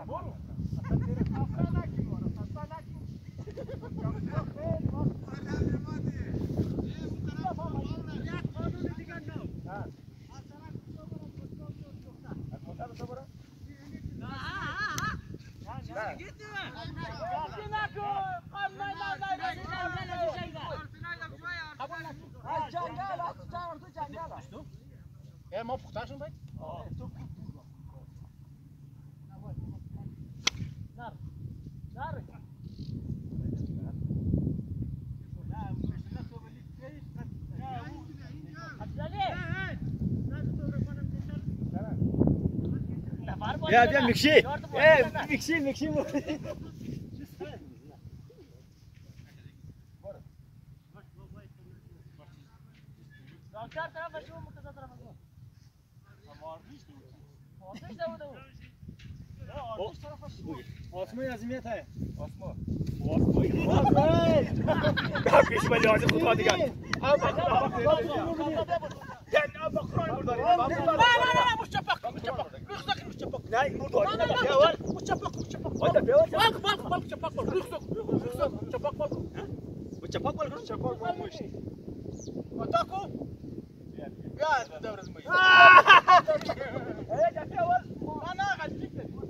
ما پخته‌شون بگی؟ بیا میکشی میکشی آسمای عظیمیت های آسما پیش ولی آزم خدا دیگر نه مش چپق نه این بود داری نه بیاور مش چپق وای بیاور باق چپق رخصت چپق باق و چپق باق چپق باق مش اتاکو بیا دور از مای ای بیاور انا قد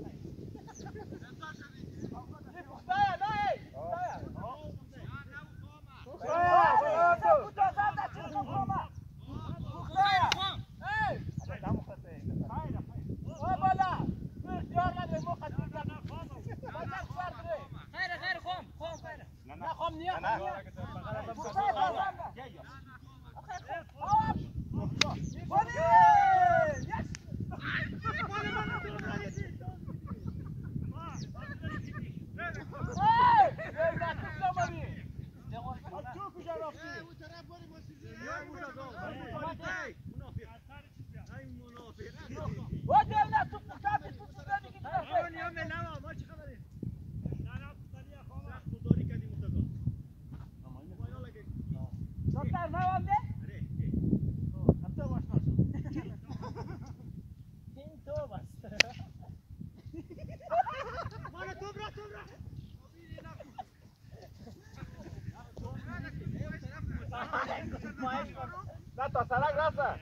لا تصرف راسه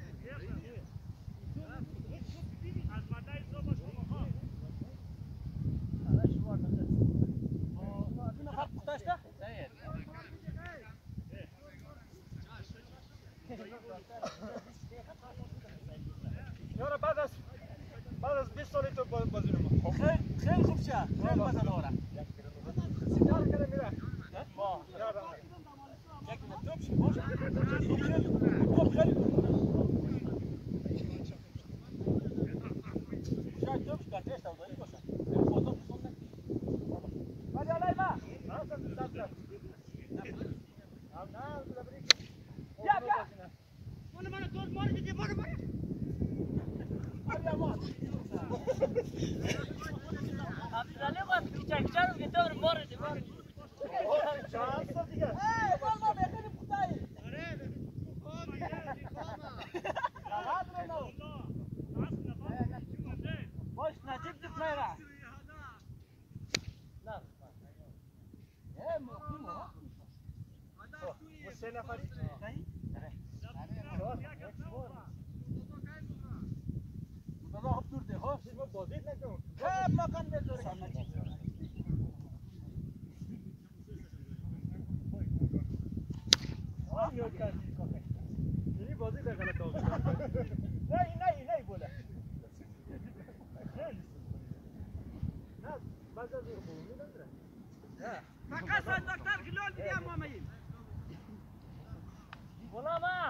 یارو بعد از 20 سال تو بازی نمو خیلی خوب شه خیلی مزه داره سیگار کنه میره ما یارو یک توپ شی باشه توپ خیلی شاید توپ کاتش تا داری باشه فوتو بسونه ولی الان ما اصلا دست نه بیا من دور مار دیگه برو عبدالله وقت چکچر رو دور مار دیوار چند سال دیگه والله بخیر پختایی باش نجیب دفره نه سه نفر بابا دور ده ها ما بازی نکنم خب ما کن به دور یعنی بازی در غلط آقا نه بوده نه بعد از اون بومی نداره فقط دکتر گلال بیام ماماییم بولا ما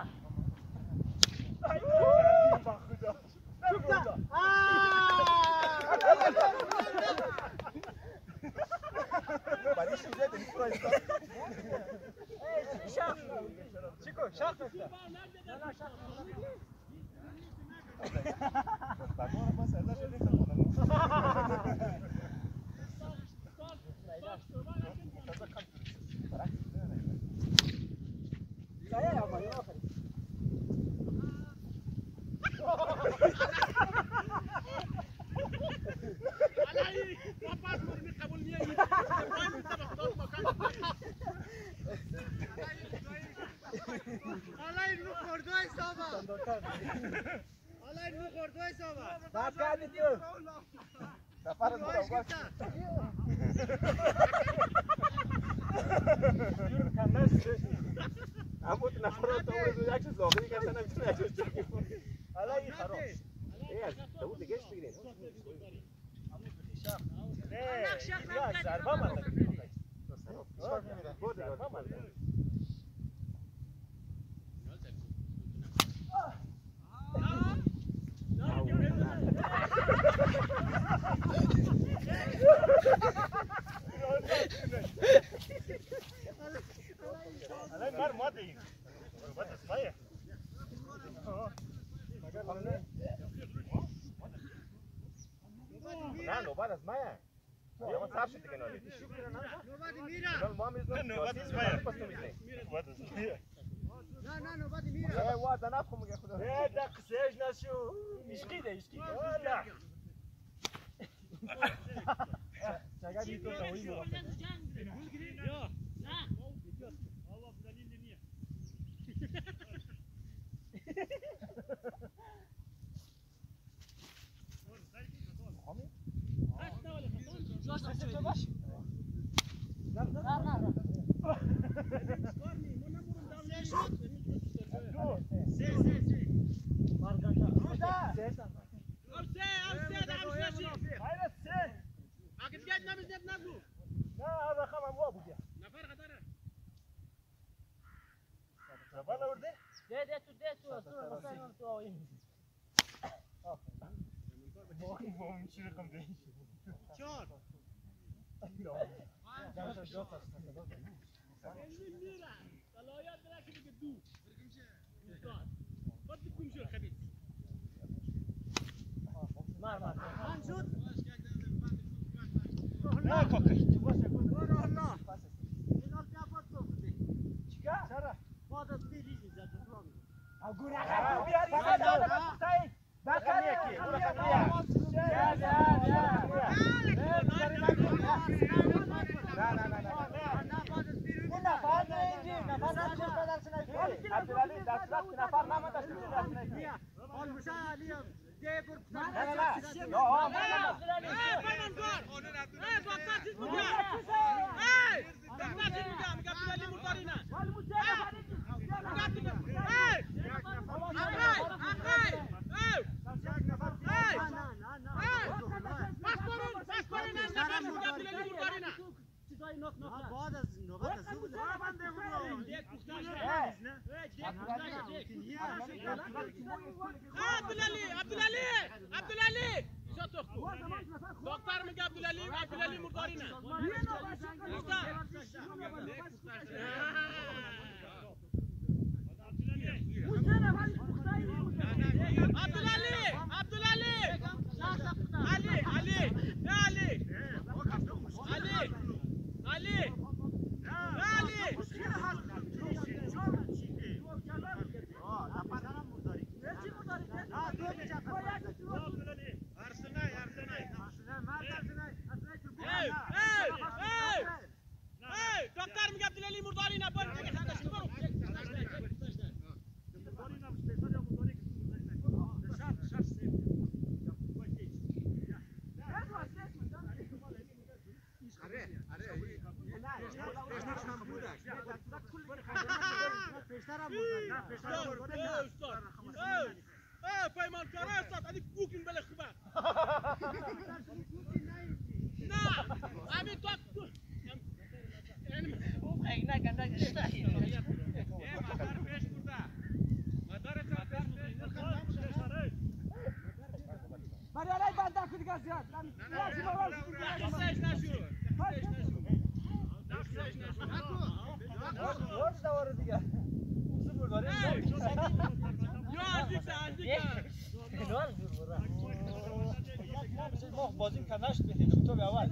Chico, şak mesela. نفر از برای جور کنست اما تو نفر از تو یک چیز داخلی کسا نمیتونه یک چیز جایی حالا این خراب ای از دو دیگه بگیرین نه یک ضربه مرده نه نوبت از مایه ما صاف شد دیگه نالی ما میزنم نوبت از مایه نه نوبت میره وا زناب خو میگه خدا نه دقیقش نشو عشقی ده عشقی والا چقدر میتونه تویی رو یا نه والله دلیل نیه بازیم کناشت بده تو به اول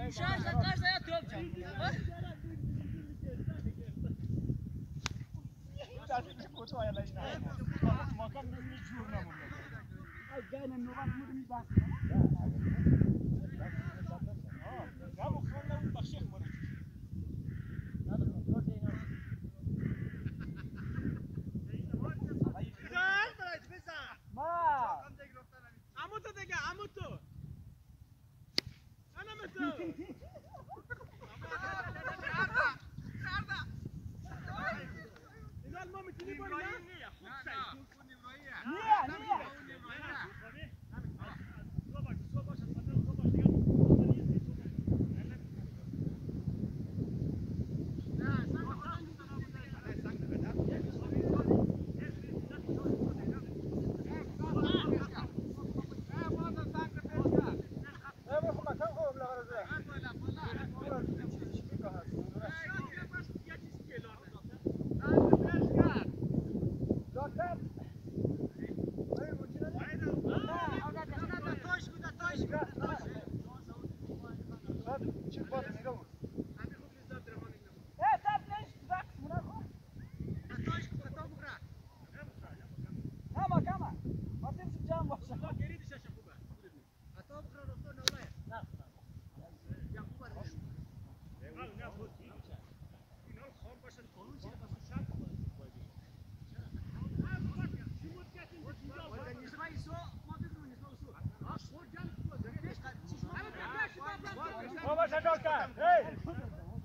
Puxar za każda ja dobrze.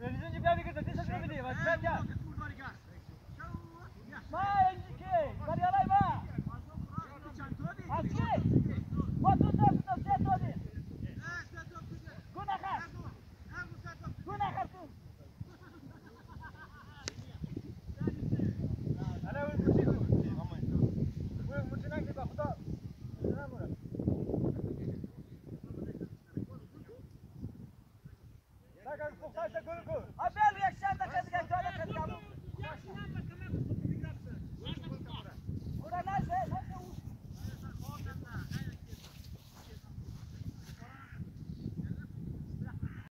Ma, indiquei! Variala